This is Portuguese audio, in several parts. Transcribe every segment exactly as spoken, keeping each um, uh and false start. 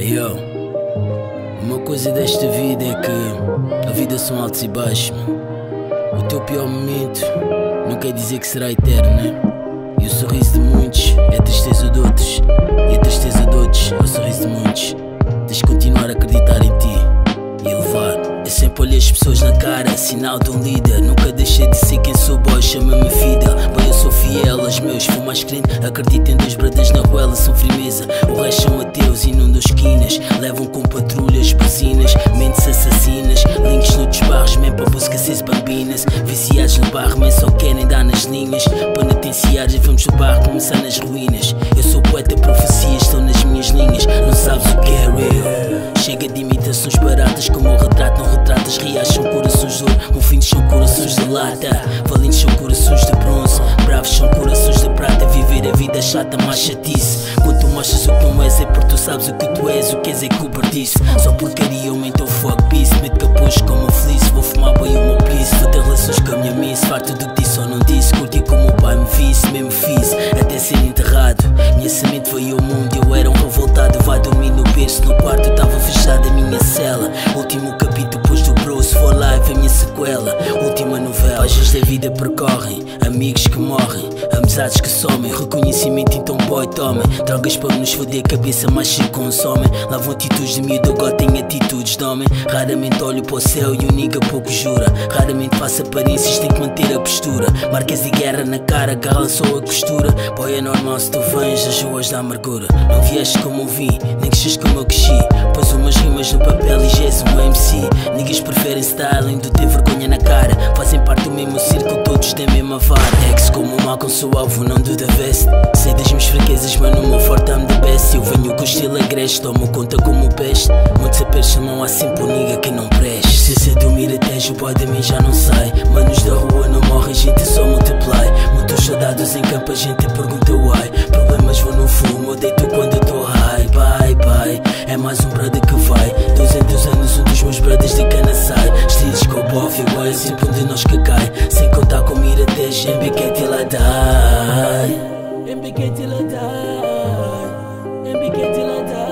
Yo, uma coisa desta vida é que a vida são altos e baixos, mano. O teu pior momento não quer dizer que será eterno, né? E o sorriso de muitos é a tristeza de outros, e a tristeza de outros é o sorriso de muitos. Tens de continuar a acreditar em ti e elevar. Eu sempre olhei as pessoas na cara, sinal de um líder. Nunca deixei de ser quem sou, boy, chama-me vida. Bem, eu sou fiel aos meus, fui mais crente. Acredito em dois bradas na ruela, são firmeza. O resto são ateus, inundam esquinas. Levam com patrulhas, buzinas, mentes assassinas. Links noutros barros, man, para busca seis bambinas. Viciados no barro, man, só querem dar nas linhas. Penitenciários, vamos no barro, começar nas ruínas. Eu sou poeta, profecias estão nas minhas linhas. Não sabes o que é real. Chega de imitações baratas, como o retrato não retratas. Reais são corações de ouro, mofinhos são corações de lata. Valentes são corações de bronze, bravos são corações de prata. Viver a vida chata, mais chatice. Quando tu mostras o que não és, é porque tu sabes o que tu és. O que és é cobardice, só porcaria, aumenta o fuck peace. Meto capuz como feliz, vou fumar bem o meu bliss. Vou ter relações com a minha miss, farto do que disse ou não disse. Curti como o pai me visse, mesmo fiz, até ser enterrado. Minha semente veio ao mundo, eu era um revoltado. Vai dormir no berço, no quarto estava fechada a minha cela. Último capítulo depois do Bruce, for life, a minha sequela. Última novela, páginas da vida percorrem. Amigos que morrem, amizades que somem. Reconhecimento então boy, tomem. Drogas para nos foder a cabeça, mas se consomem. Lavam atitudes de miúdo, agora tenho atitudes de homem. Raramente olho para o céu e o nigga pouco jura. Raramente faço aparências, tenho que manter a postura. Marcas de guerra na cara, agarram só a costura. Boy, é normal se tu vens das ruas da amargura. Não vieste como eu vim, nem que sejas como eu cresci. Pôs umas rimas no papel e já és um M C. Niggas preferem styling do ter vergonha na cara. Fazem parte do mesmo círculo, todos têm a mesma vara. Ex como o mal com seu alvo, não do da veste. Sei das minhas fraquezas, mas no meu forte I'm the best. Eu venho com estilo agreste, tomo conta como peste. Muitos apelos chamam há sempre um nigga que não preste. Se é do Miratejo, o boy de mim já não sai. Manos da rua não morrem, gente só multiply. Muitos soldados em campo, a gente pergunta why. Problemas vou no fumo, eu deito quando eu tô high. Bye bye, é mais um brother que vai. Duzentos anos, um dos meus brothers de cana sai. Estilos com o bof, igual é sempre onde nós que cai. Sem contar com Miratejo, M B K till I die. M B K till I die. M B K till I die.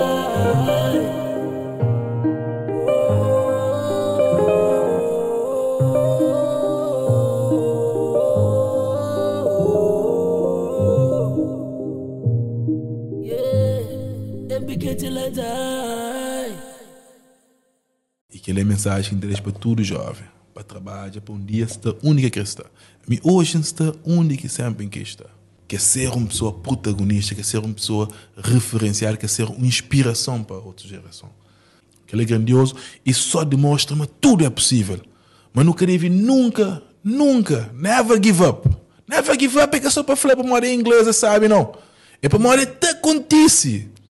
E aquela é a mensagem que interessa para todo jovem, para trabalhar, para um dia estar única que está. Mas hoje está única e sempre que está. Quer ser uma pessoa protagonista, quer ser uma pessoa referencial, quer ser uma inspiração para outra geração. Aquele é grandioso e só demonstra que tudo é possível. Mas não queria nunca, nunca, never give up. Never give up é que é só para falar para morar em inglês, sabe não? É para morar até acontece.